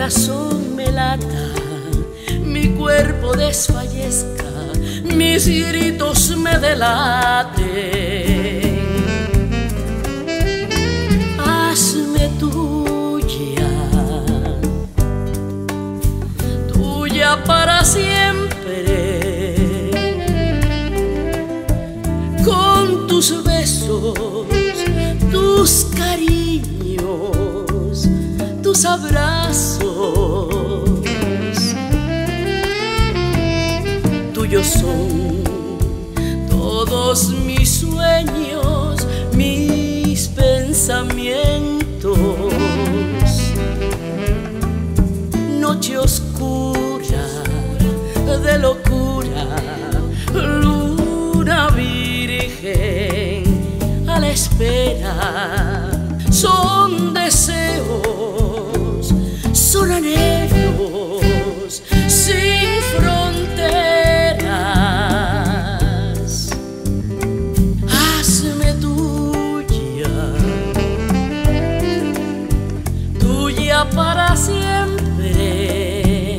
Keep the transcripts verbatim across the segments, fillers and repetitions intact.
corazón me lata, mi cuerpo desfallezca, mis gritos me delaten. Hazme tuya, tuya para siempre, con tus besos, tus cariños, tus abrazos. Tuyos son todos mis sueños, mis pensamientos. Noche oscura de locura, luna virgen a la espera. Son deseos, son anhelos sin fronteras. Hazme tuya, tuya para siempre,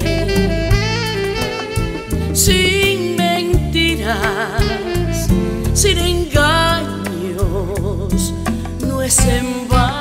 sin mentiras, sin engaños, no es en vano.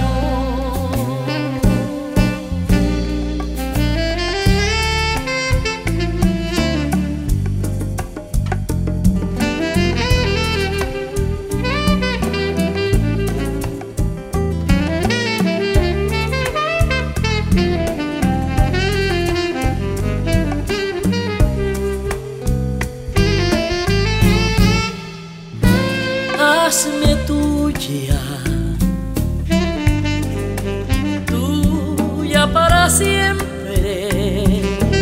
Hazme tuya, tuya para siempre,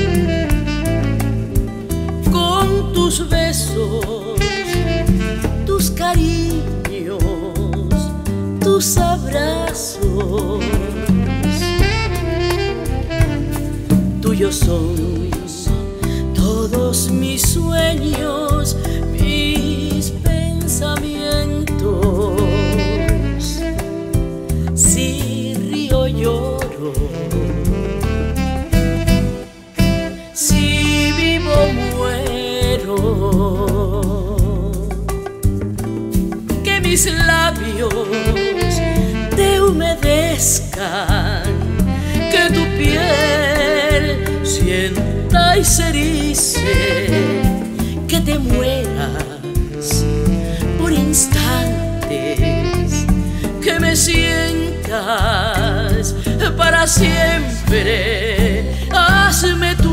con tus besos, tus cariños, tus abrazos. Tuyos son todos mis sueños, mis pensamientos. Si río lloro, si vivo muero, que mis labios te humedezcan, que tu piel sienta y se erice, que te mueras por instantes, que me sientas para siempre. Hazme tu